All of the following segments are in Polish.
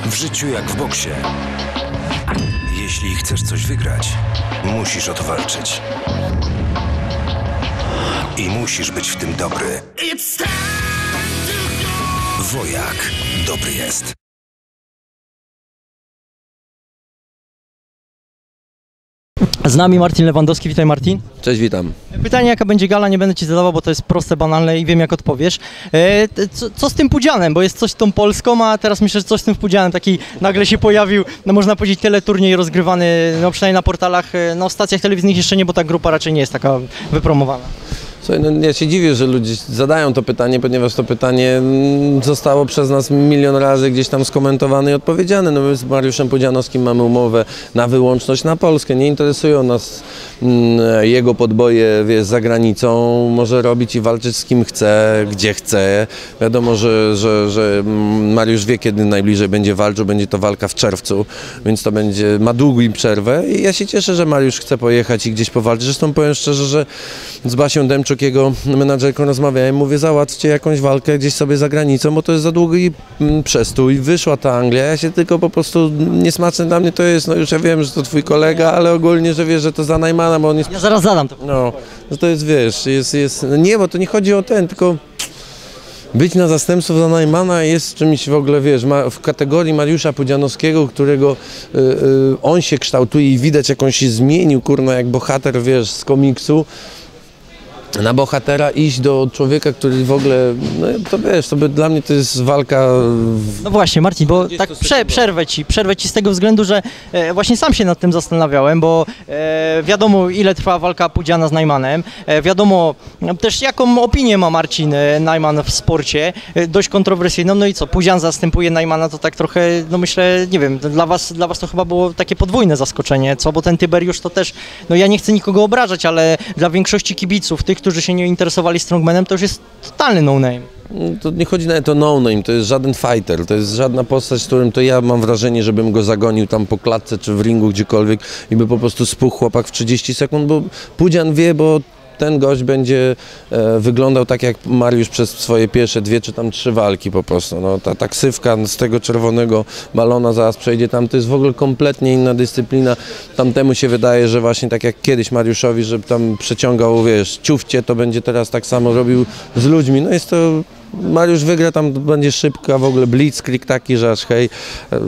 W życiu jak w boksie. Jeśli chcesz coś wygrać, musisz o to walczyć. I musisz być w tym dobry. Wojak dobry jest. Z nami Marcin Lewandowski. Witaj, Marcin. Cześć, witam. Pytanie, jaka będzie gala, nie będę Ci zadawał, bo to jest proste, banalne i wiem, jak odpowiesz. Co z tym Pudzianem? Bo jest coś z tą Polską, a teraz myślę, że coś z tym Pudzianem. Taki nagle się pojawił, no można powiedzieć, teleturniej rozgrywany, no przynajmniej na portalach, no stacjach telewizyjnych jeszcze nie, bo ta grupa raczej nie jest taka wypromowana. Słuchaj, no ja się dziwię, że ludzie zadają to pytanie, ponieważ to pytanie zostało przez nas milion razy gdzieś tam skomentowane i odpowiedziane. No my z Mariuszem Pudzianowskim mamy umowę na wyłączność na Polskę. Nie interesują nas jego podboje, wiesz, za granicą. Może robić i walczyć z kim chce, gdzie chce. Wiadomo, że Mariusz wie, kiedy najbliżej będzie walczył. Będzie to walka w czerwcu, więc to ma długą przerwę. I ja się cieszę, że Mariusz chce pojechać i gdzieś powalczyć. Zresztą powiem szczerze, że z Basią Demczuk, jego menadżerką, rozmawiałem, mówię, załatwcie jakąś walkę gdzieś sobie za granicą, bo to jest za długi przestój. Wyszła ta Anglia, ja się tylko po prostu, niesmaczne dla mnie to jest, no już ja wiem, że to twój kolega, ale ogólnie, że wiesz, że to za Najmana, bo on jest... Ja zaraz zadam to. No, że to jest, wiesz, no nie, bo to nie chodzi o tylko... Być na zastępstwo za Najmana jest czymś w ogóle, wiesz, w kategorii Mariusza Pudzianowskiego, którego on się kształtuje i widać, jak on się zmienił, kurna, jak bohater, wiesz, z komiksu, na bohatera iść do człowieka, który w ogóle, no to wiesz, to dla mnie to jest walka... No właśnie, Marcin, bo tak przerwę ci z tego względu, że właśnie sam się nad tym zastanawiałem, bo wiadomo, ile trwa walka Pudziana z Najmanem, wiadomo też, jaką opinię ma Marcin Najman w sporcie, dość kontrowersyjną, no i co, Pudzian zastępuje Najmana, to tak trochę, no myślę, nie wiem, dla was to chyba było takie podwójne zaskoczenie, co, bo ten Tyberiusz to też, no ja nie chcę nikogo obrażać, ale dla większości kibiców, tych, którzy się nie interesowali strongmanem, to już jest totalny no-name. To nie chodzi nawet o no-name, to jest żaden fighter, to jest żadna postać, z którym to ja mam wrażenie, żebym go zagonił tam po klatce czy w ringu gdziekolwiek i by po prostu spuchł chłopak w 30 sekund, bo Pudzian wie, bo ten gość będzie wyglądał tak jak Mariusz przez swoje pierwsze 2 czy tam 3 walki po prostu. No, ta taksywka z tego czerwonego balona zaraz przejdzie tam, to jest w ogóle kompletnie inna dyscyplina. Tamtemu się wydaje, że właśnie tak jak kiedyś Mariuszowi, że tam przeciągał, wiesz, ciufcie, to będzie teraz tak samo robił z ludźmi. No jest to... Mariusz wygra, tam będzie szybka, w ogóle blitzkrieg taki, że aż hej.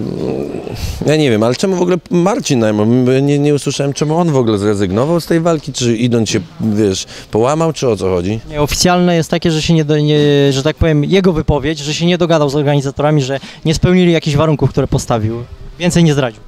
Ja nie wiem, ale czemu w ogóle Marcin Najman? Nie usłyszałem, czemu on w ogóle zrezygnował z tej walki, czy idąc się, wiesz, połamał, czy o co chodzi? Nie, oficjalne jest takie, że się że tak powiem, jego wypowiedź, że się nie dogadał z organizatorami, że nie spełnili jakichś warunków, które postawił. Więcej nie zdradził.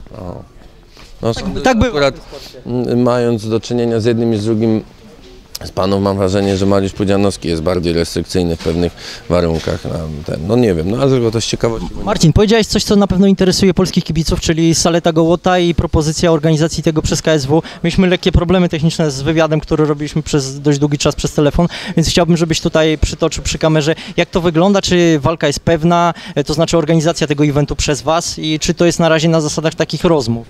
No, tak było. Akurat mając do czynienia z jednym i z drugim z panów, mam wrażenie, że Mariusz Pudzianowski jest bardziej restrykcyjny w pewnych warunkach. No nie wiem, no ale tylko to z ciekawości. Marcin, powiedziałeś coś, co na pewno interesuje polskich kibiców, czyli Saleta Gołota i propozycja organizacji tego przez KSW. Mieliśmy lekkie problemy techniczne z wywiadem, który robiliśmy przez dość długi czas przez telefon, więc chciałbym, żebyś tutaj przytoczył przy kamerze, jak to wygląda, czy walka jest pewna, to znaczy organizacja tego eventu przez was i czy to jest na razie na zasadach takich rozmów?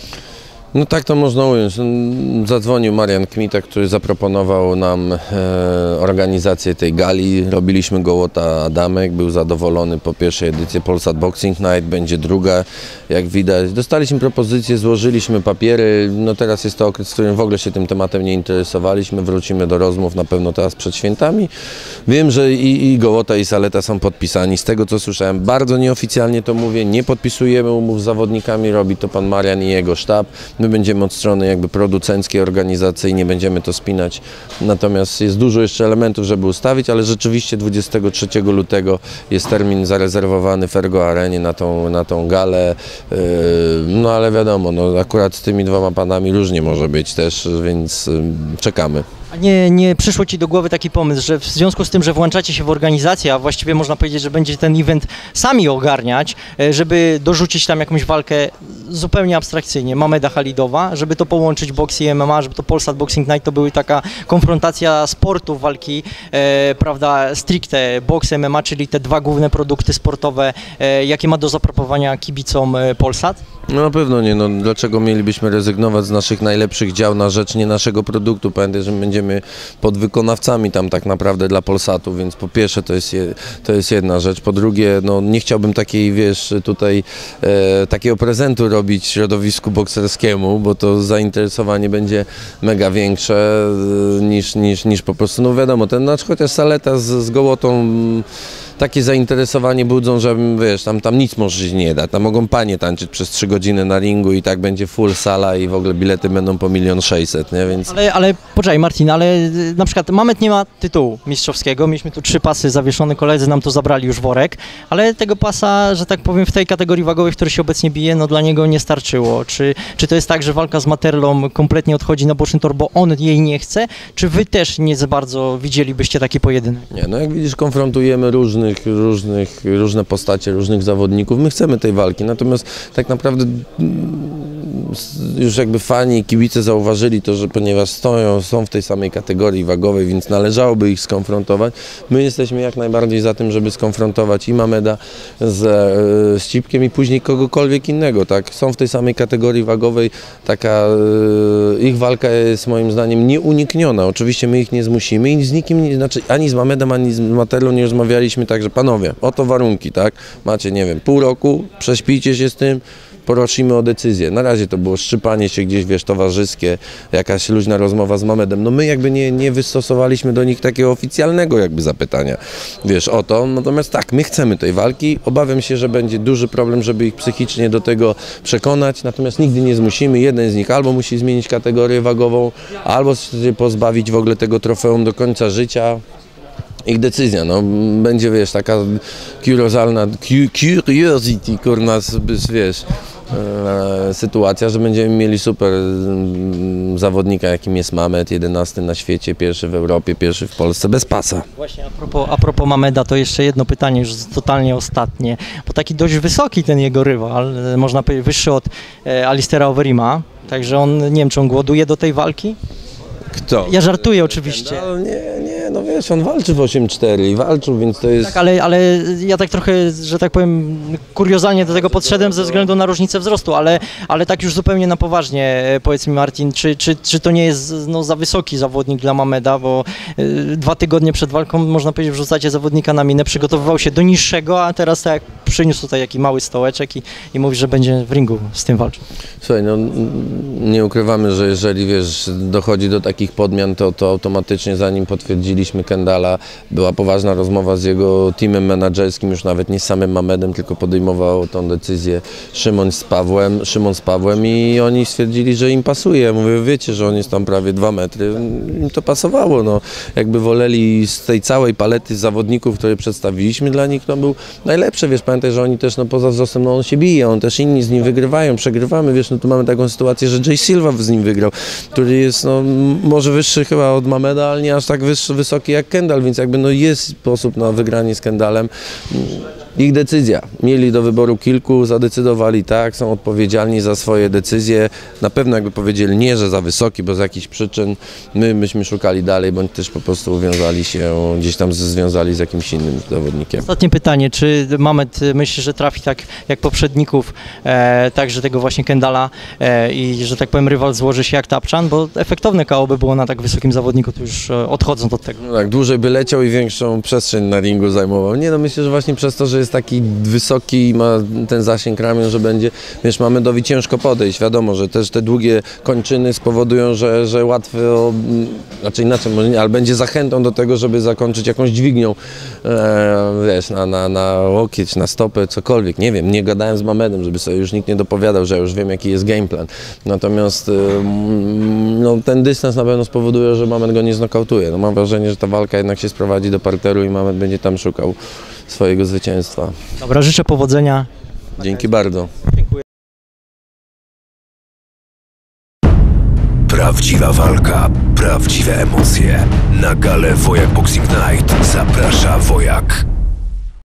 No tak to można ująć. Zadzwonił Marian Kmita, który zaproponował nam organizację tej gali. Robiliśmy Gołota Adamek, był zadowolony po pierwszej edycji Polsat Boxing Night, będzie druga, jak widać. Dostaliśmy propozycję, złożyliśmy papiery, no teraz jest to okres, w którym w ogóle się tym tematem nie interesowaliśmy, wrócimy do rozmów na pewno teraz przed świętami. Wiem, że i Gołota i Saleta są podpisani, z tego co słyszałem, bardzo nieoficjalnie to mówię, nie podpisujemy umów z zawodnikami, robi to pan Marian i jego sztab. My będziemy od strony jakby producenckiej, organizacyjnej, będziemy to spinać, natomiast jest dużo jeszcze elementów, żeby ustawić, ale rzeczywiście 23 lutego jest termin zarezerwowany w Ergo Arenie na tą galę, no ale wiadomo, no akurat z tymi dwoma panami różnie może być też, więc czekamy. A nie przyszło Ci do głowy taki pomysł, że w związku z tym, że włączacie się w organizację, a właściwie można powiedzieć, że będzie ten event sami ogarniać, żeby dorzucić tam jakąś walkę zupełnie abstrakcyjnie, Mameda Halidowa, żeby to połączyć boks i MMA, żeby to Polsat Boxing Night to były taka konfrontacja sportów, walki, prawda, stricte boks, MMA, czyli te dwa główne produkty sportowe, jakie ma do zaproponowania kibicom Polsat? No na pewno nie, no dlaczego mielibyśmy rezygnować z naszych najlepszych dział na rzecz nie naszego produktu? Pamiętaj, że my będziemy podwykonawcami tam tak naprawdę dla Polsatu, więc po pierwsze to jest jedna rzecz, po drugie no nie chciałbym takiej, wiesz, tutaj takiego prezentu robić środowisku bokserskiemu, bo to zainteresowanie będzie mega większe niż po prostu, no wiadomo, chociaż Saleta z Gołotą takie zainteresowanie budzą, że wiesz, tam nic może się nie da, tam mogą panie tańczyć przez 3 godziny na ringu i tak będzie full sala i w ogóle bilety będą po 1 600 000, nie, więc... Ale poczekaj Marcin, ale na przykład Mamet nie ma tytułu mistrzowskiego, mieliśmy tu 3 pasy zawieszone, koledzy nam to zabrali już worek, ale tego pasa, że tak powiem, w tej kategorii wagowej, w której się obecnie bije, no dla niego nie starczyło. Czy to jest tak, że walka z Materlą kompletnie odchodzi na boczny tor, bo on jej nie chce, czy wy też nie za bardzo widzielibyście taki pojedynek? Nie, no jak widzisz, konfrontujemy różne postacie, różnych zawodników. My chcemy tej walki, natomiast tak naprawdę już jakby fani i kibice zauważyli to, że ponieważ są w tej samej kategorii wagowej, więc należałoby ich skonfrontować. My jesteśmy jak najbardziej za tym, żeby skonfrontować i Mameda z Cipkiem i później kogokolwiek innego, tak? Są w tej samej kategorii wagowej, taka ich walka jest moim zdaniem nieunikniona. Oczywiście my ich nie zmusimy i z nikim, znaczy ani z Mamedem, ani z Materlą nie rozmawialiśmy, także panowie, oto warunki, tak? Macie, nie wiem, pół roku, prześpijcie się z tym, prosimy o decyzję. Na razie to było szczypanie się gdzieś, wiesz, towarzyskie, jakaś luźna rozmowa z Mamedem. No my jakby nie wystosowaliśmy do nich takiego oficjalnego jakby zapytania, wiesz, o to. Natomiast tak, my chcemy tej walki. Obawiam się, że będzie duży problem, żeby ich psychicznie do tego przekonać, natomiast nigdy nie zmusimy. Jeden z nich albo musi zmienić kategorię wagową, albo się pozbawić w ogóle tego trofeum do końca życia. Ich decyzja, no, będzie, wiesz, taka curiosity, kurna, wiesz, sytuacja, że będziemy mieli super zawodnika, jakim jest Mamed, 11 na świecie, pierwszy w Europie, pierwszy w Polsce, bez pasa. Właśnie a propos Mameda, to jeszcze jedno pytanie, już totalnie ostatnie, bo taki dość wysoki ten jego rywal, można powiedzieć wyższy od Alistera Overeema, także on, nie wiem, czy on głoduje do tej walki? Kto? Ja żartuję oczywiście. Nie, no wiesz, on walczy w 8-4 i walczył, więc to jest... Tak, ale ja tak trochę, że tak powiem, kuriozalnie do tego podszedłem ze względu na różnicę wzrostu, ale tak już zupełnie na poważnie, powiedz mi Marcin, czy to nie jest no, za wysoki zawodnik dla Mameda, bo 2 tygodnie przed walką, można powiedzieć, wrzucacie zawodnika na minę, przygotowywał się do niższego, a teraz tak przyniósł tutaj jakiś mały stołeczek i mówi, że będzie w ringu z tym walczył. Słuchaj, no nie ukrywamy, że jeżeli, wiesz, dochodzi do takich podmian, to automatycznie zanim potwierdziliśmy Kendalla, była poważna rozmowa z jego teamem menadżerskim, już nawet nie z samym Mamedem, tylko podejmował tą decyzję Szymon z Pawłem i oni stwierdzili, że im pasuje. Ja mówię, wiecie, że on jest tam prawie 2 metry, im to pasowało, no. Jakby woleli z tej całej palety zawodników, które przedstawiliśmy dla nich, to był najlepszy, wiesz, pamiętaj, że oni też, no poza wzrostem, no on się bije, on też inni z nim wygrywają, przegrywamy, wiesz, no tu mamy taką sytuację, że Jay Silva z nim wygrał, który jest, no może wyższy chyba od Mameda, ale nie aż tak wysoki jak Kendall, więc jakby no jest sposób na wygranie z Kendallem. Ich decyzja. Mieli do wyboru kilku, zadecydowali tak, są odpowiedzialni za swoje decyzje. Na pewno jakby powiedzieli nie, że za wysoki, bo z jakichś przyczyn myśmy szukali dalej, bądź też po prostu uwiązali się, gdzieś tam związali z jakimś innym zawodnikiem. Ostatnie pytanie, czy Mamed myśli, że trafi tak jak poprzedników, także tego właśnie Kendalla i że tak powiem rywal złoży się jak Tapczan, bo efektowne KO by było na tak wysokim zawodniku, to już odchodząc od tego. No tak, dłużej by leciał i większą przestrzeń na ringu zajmował. Nie, no myślę, że właśnie przez to, że jest taki wysoki i ma ten zasięg ramion, że będzie, wiesz, Mamedowi ciężko podejść. Wiadomo, że też te długie kończyny spowodują, że łatwo, znaczy inaczej, może nie, ale będzie zachętą do tego, żeby zakończyć jakąś dźwignią, wiesz, na łokieć, na stopę, cokolwiek. Nie wiem, nie gadałem z Mamedem, żeby sobie już nikt nie dopowiadał, że ja już wiem, jaki jest game plan. Natomiast no, ten dystans na pewno spowoduje, że Mamed go nie znokautuje. No, mam wrażenie, że ta walka jednak się sprowadzi do parteru i Mamed będzie tam szukał swojego zwycięstwa. Dobra, życzę powodzenia. Dzięki bardzo. Dziękuję. Prawdziwa walka, prawdziwe emocje. Na galę Wojak Boxing Night zaprasza Wojak.